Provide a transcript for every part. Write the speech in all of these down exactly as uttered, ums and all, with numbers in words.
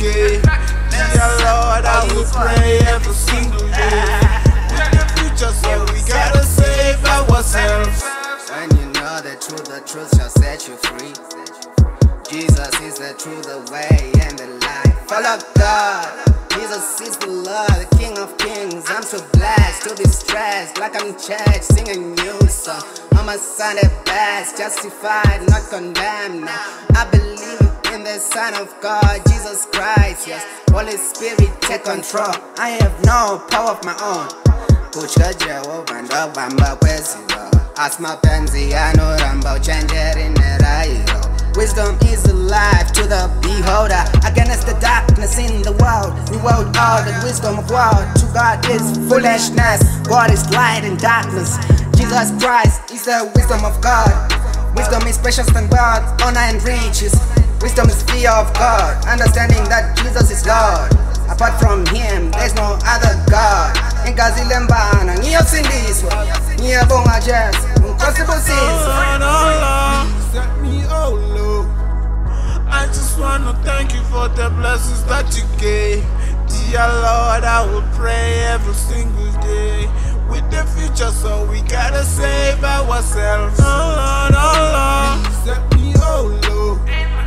gay. Dear Lord, I will pray every single day. With the future, so we gotta save ourselves. When you know the truth, the truth shall set you free. Jesus is the truth, the way, and the life. Follow God. Jesus is the Lord, the King of Kings. I'm so blessed to be stressed, like I'm in church, singing new song. I'm a son at best, justified, not condemned. No, I believe in the Son of God, Jesus Christ. Yes, Holy Spirit, take control. I have no power of my own. Kuchka Jehovah ndo bamba kweziwa. Asma penzi anoramba uchenjeri nerairo. Wisdom is alive to the beholder. Against the darkness in the world, we world all the wisdom of God. To God is foolishness, God is light and darkness. Jesus Christ is the wisdom of God. Wisdom is precious than wealth, honor and riches. Wisdom is fear of God, understanding that Jesus is Lord. Apart from Him, there's no other God. Ngazilembana, ngiyosindiswa, ngiyabonga Jesu, impossible sins. Set me oh low. I just wanna thank you for the blessings that you gave. Dear Lord, I will pray every single day. With the future, so we gotta save ourselves. Oh Lord, oh Lord, set me oh low.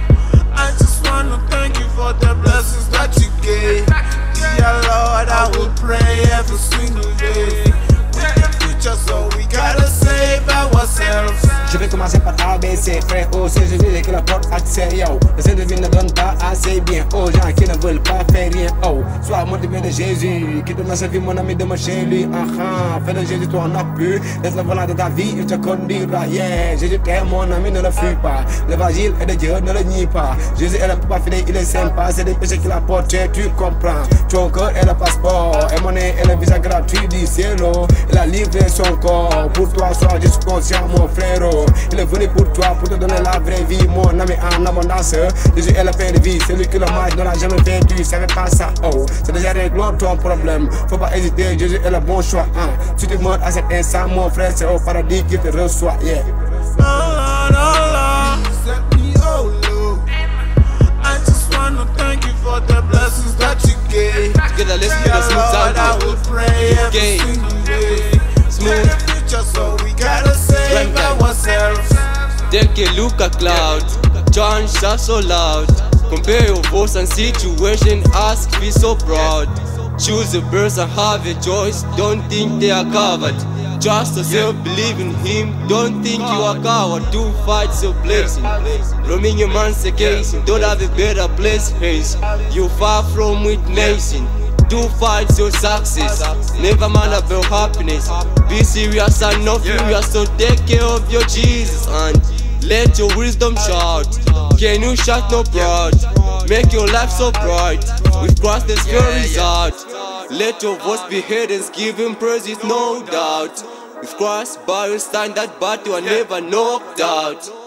I just wanna thank you for the blessings that you gave. Dear Lord, I will pray every single day. With the future, so we gotta save ourselves. Je vais commencer par A, B, C, frère, O, C, je dis que la porte accès, yo. Les individus ne donnent pas assez bien aux gens qui ne veulent pas faire rien, oh. Sois motivé de Jésus, qui donne sa vie, mon ami, de chez lui, ah ah. Fais de Jésus, toi, on a pu. Laisse le volant de ta vie, il te conduira, yeah. Jésus t'aime, mon ami, ne le fuis pas. L'évangile est de Dieu, ne le nie pas. Jésus est le papa fidèle, il est sympa. C'est des péchés qu'il a portés, tu comprends. Ton cœur est le passeport, et monnaie est le visa gratuit du cielo. Il a livré son corps, pour toi, sois juste conscient, mon frère. Il est venu pour toi, pour te donner la vraie vie, mon ami en abondance. Jésus est le Père de vie, c'est lui qui le mange, ne l'a jamais fait, tu savais pas ça, oh. C'est déjà réglé ton problème, faut pas hésiter, Jésus est le bon choix, hein. Si tu meurs à cet instant, mon frère, c'est au paradis qu'il te reçoit, yeah. Oh Lord, oh Lord, set me oh low. I just wanna thank you for the blessings that you gave. Together, let's get a smooth sound. I will pray every single day. Smooth. So we gotta save ourselves. Take a look at clouds, chants are so loud. Compare your voice and situation, ask, be so proud. Choose a verse and have a choice, don't think they are covered. Trust yourself, believe in Him, don't think you are coward. Two fights your blessing, roaming your man's case. Don't have a better place, face. You far from witnessing. Two fights your success, never mind about happiness. Be serious and not furious, so take care of your Jesus and let your wisdom shout. Can you shout no proud? Make your life so bright. With Christ there's no result. Let your voice be heard and give Him praises, no doubt. With Christ by your stand that battle and never knocked out.